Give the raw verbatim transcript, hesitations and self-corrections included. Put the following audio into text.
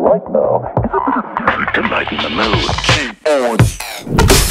like, though, is a bit of music to lighten the mood.